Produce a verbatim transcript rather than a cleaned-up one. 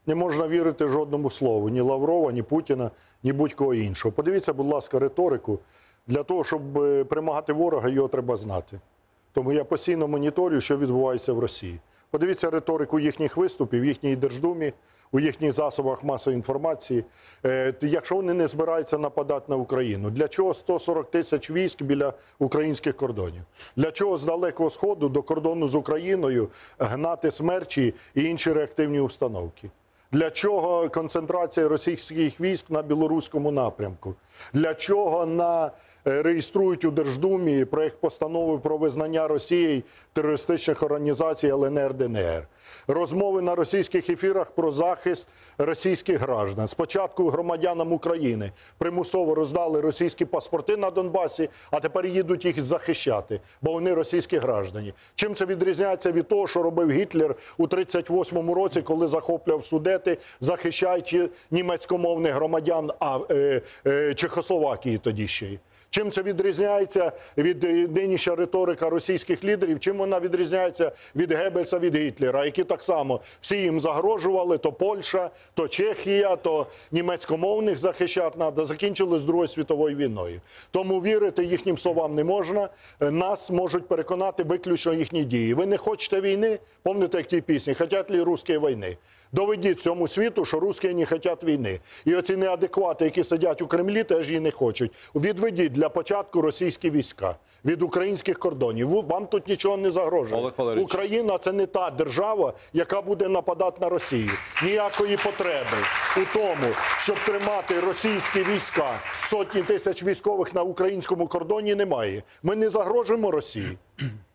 Не можна вірити жодному слову, ні Лаврова, ні Путіна, ні будь-кого іншого. Подивіться, будь ласка, риторику. Для того, щоб перемагати ворога, його треба знати. Тому я постійно моніторю, що відбувається в Росії. Подивіться риторику їхніх виступів, в їхній Держдумі, у їхніх засобах масової інформації. Е, якщо вони не збираються нападати на Україну, для чого сто сорок тисяч військ біля українських кордонів? Для чого з Далекого Сходу до кордону з Україною гнати смерчі і інші реактивні установки? Для чого концентрація російських військ на білоруському напрямку? Для чого на, реєструють у Держдумі проєкт постанови про визнання Росією терористичних організацій Л Н Р, Д Н Р? Розмови на російських ефірах про захист російських граждан. Спочатку громадянам України примусово роздали російські паспорти на Донбасі, а тепер їдуть їх захищати, бо вони російські граждані. Чим це відрізняється від того, що робив Гітлер у тридцять восьмому році, коли захоплював Судети, захищаючи німецькомовних громадян а, е, е, Чехословакії тоді ще й? Чим це відрізняється від нинішня риторика російських лідерів? Чим вона відрізняється від Геббельса, від Гітлера, які так само всі їм загрожували, то Польща, то Чехія, то німецькомовних захищати треба, закінчили з Другою світовою війною. Тому вірити їхнім словам не можна, нас можуть переконати виключно їхні дії. Ви не хочете війни? Пам'ятаєте, як ті пісні, «Хотять ли русські війни?» Доведіть цьому світу, що русські не хочуть війни. І оці неадеквати, які сидять у Кремлі, теж її не хочуть. Відведіть для початку російські війська від українських кордонів. Вам тут нічого не загрожує. Україна – це не та держава, яка буде нападати на Росію. Ніякої потреби у тому, щоб тримати російські війська, сотні тисяч військових на українському кордоні, немає. Ми не загрожуємо Росії.